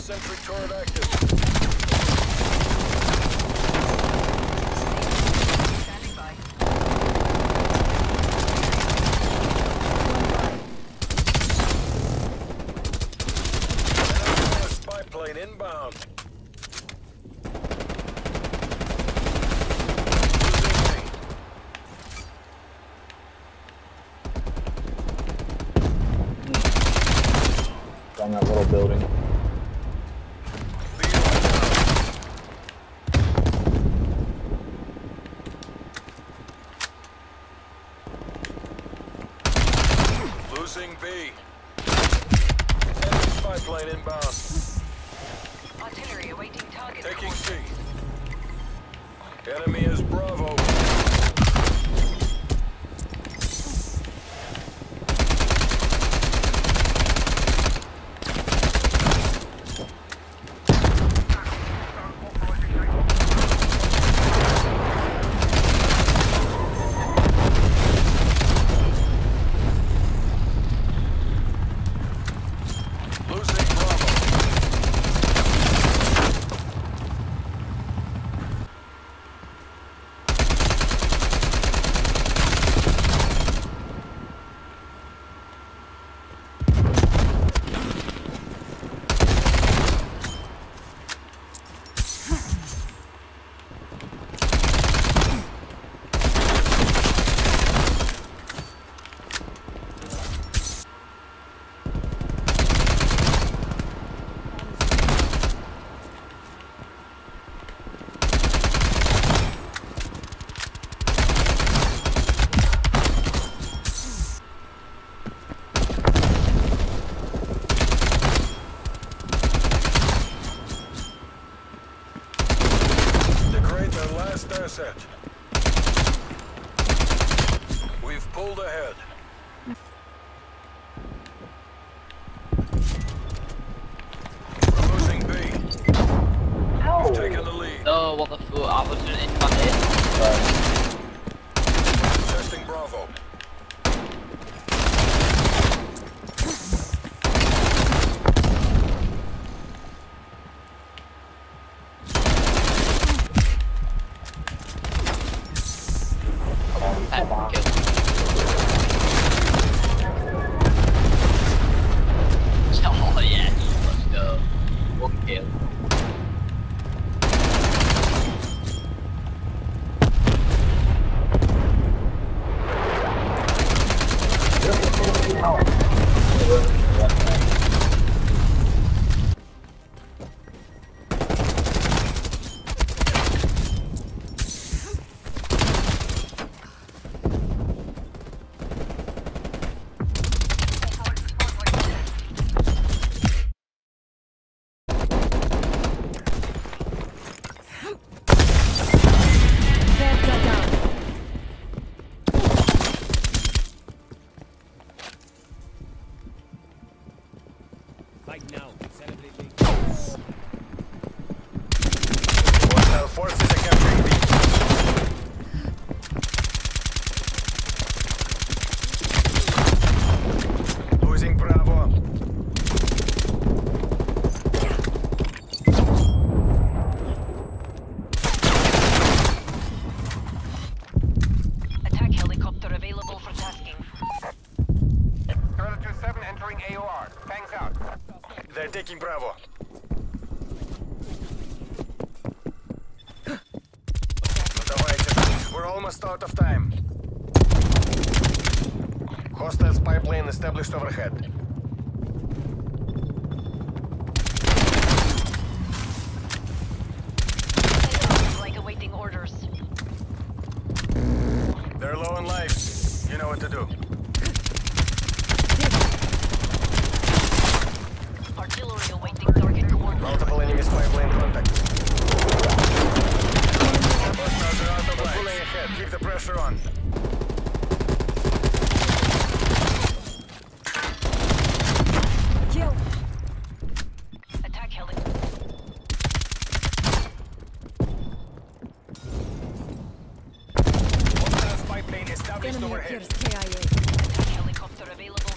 Sentry turret active. Standing by. Spy plane inbound. On that little building. Losing B. Enemy spy plane inbound. Artillery awaiting target. Taking C. Enemy is Bravo. Losing Bravo. Degrade their last asset. We've pulled ahead. We're losing B. We've taken the lead. No, what the fuck? I was doing it in my head. Testing Bravo. Oh yes, let's go. One kill. Fight now. Celebrating. Hostile forces are capturing B. Losing Bravo. Attack helicopter available for tasking. Predator 7 entering AOR. Tanks out. They're taking Bravo. Давайте. We're almost out of time. Hostile spy plane established overhead. Like awaiting orders. They're low on lives. You know what to do. Artillery awaiting target coordinates. Multiple enemy spy plane contact. Hostiles are out of lives. Pulling ahead. Keep the pressure on. Kill. Attack helicopter. Hostile spy plane established overhead. Attack helicopter available